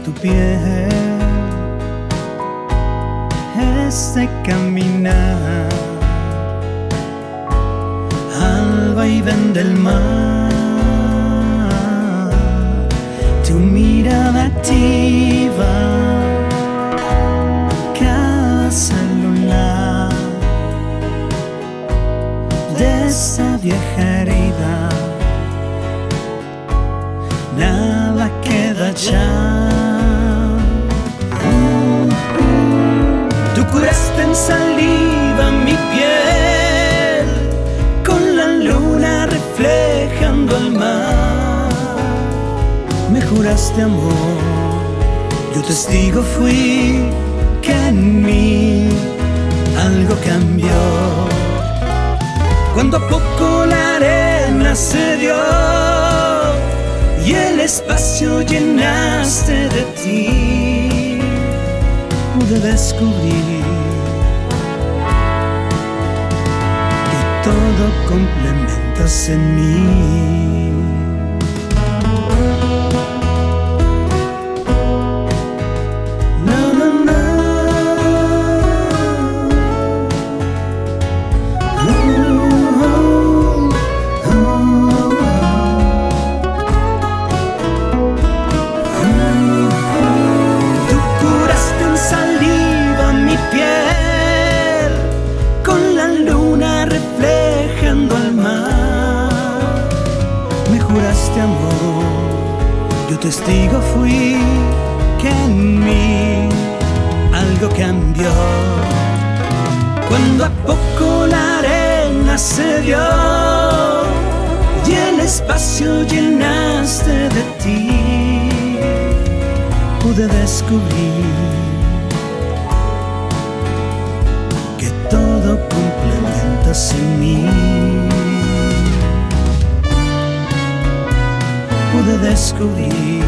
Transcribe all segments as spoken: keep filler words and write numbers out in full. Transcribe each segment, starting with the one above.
tu piel, ese caminar al vaivén del mar, tu mirada activa, casa lunar de esa vieja herida, nada queda ya. Uh, uh, tú curaste en saliva mi piel, con la luna reflejando el mar. Me juraste amor, yo testigo fui que en mí algo cambió. Cuando a poco la arena se dio y el espacio llenaste de ti, pude descubrir que todo complementas en mí. Juraste amor, yo testigo fui que en mí algo cambió. Cuando a poco la arena se dio y el espacio llenaste de ti, pude descubrir que todo complementas en mí. Pude descubrir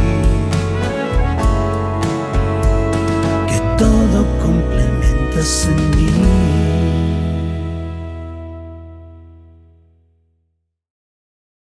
que todo complementas en mí.